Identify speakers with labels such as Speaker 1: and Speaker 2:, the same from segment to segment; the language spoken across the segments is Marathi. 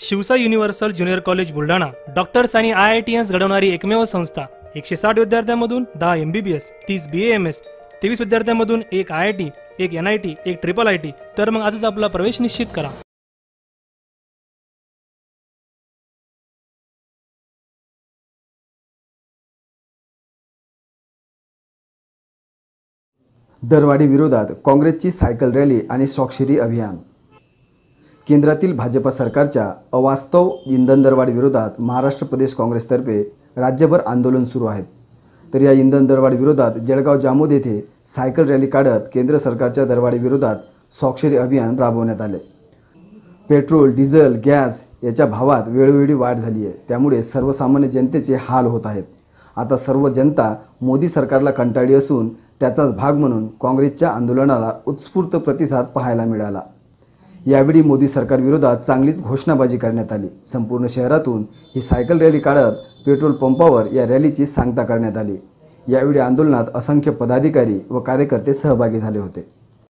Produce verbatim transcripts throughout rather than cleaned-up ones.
Speaker 1: Shivsai universal junior college Buldhana doctors आणि आय आय टी एस घडवणारी एकमेव संस्था। एकशे साठ विद्यार्थ्यांमधून दहा एम बी बी एस, तीस बी ए एम एस, तेवीस विद्यार्थ्यांमधून एक आय आय टी, एक एन आय टी, एक ट्रिपल आय टी। तर मग आजच आपला प्रवेश निश्चित करा।
Speaker 2: दरवाढी विरोधात काँग्रेसची सायकल रॅली आणि स्वाक्षरी अभियान। केंद्रातील भाजपा सरकारच्या अवास्तव इंधन दरवाढी विरोधात महाराष्ट्र प्रदेश काँग्रेसतर्फे राज्यभर आंदोलन सुरू आहेत। तर या इंधन दरवाढी विरोधात जळगाव जामोद येथे सायकल रॅली काढत केंद्र सरकारच्या दरवाढी विरोधात स्वाक्षरी अभियान राबवण्यात आले। पेट्रोल, डिझेल, गॅस याच्या भावात वेळोवेळी वाढ झाली आहे, त्यामुळे सर्वसामान्य जनतेचे हाल होत आहेत। आता सर्व जनता मोदी सरकारला कंटाळली असून त्याचाच भाग म्हणून काँग्रेसच्या आंदोलनाला उत्स्फूर्त प्रतिसाद पाहायला मिळाला। यावेळी मोदी सरकार विरोधात चांगलीच घोषणाबाजी करण्यात आली। संपूर्ण शहरातून ही सायकल रॅली काढत पेट्रोल पंपावर या रॅलीची सांगता करण्यात आली। यावेळी आंदोलनात असंख्य पदाधिकारी व कार्यकर्ते सहभागी झाले होते।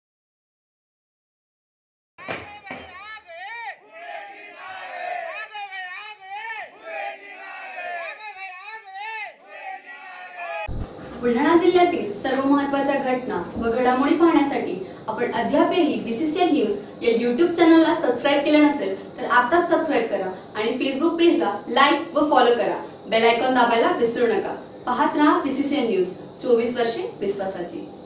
Speaker 3: बुलढाणा जिल्ह्यातील सर्व महत्त्वाच्या घटना व घडामोडी पाहण्यासाठी आपण अद्यापही B C C N news या यूट्यूब चॅनलला सबस्क्राइब केलं नसेल तर आताच सबस्क्राइब करा आणि फेसबुक पेजला लाईक व फॉलो करा। बेल आयकॉन दाबायला विसरू नका। पाहत रहा B C C N news, चोवीस वर्षे विश्वासाची।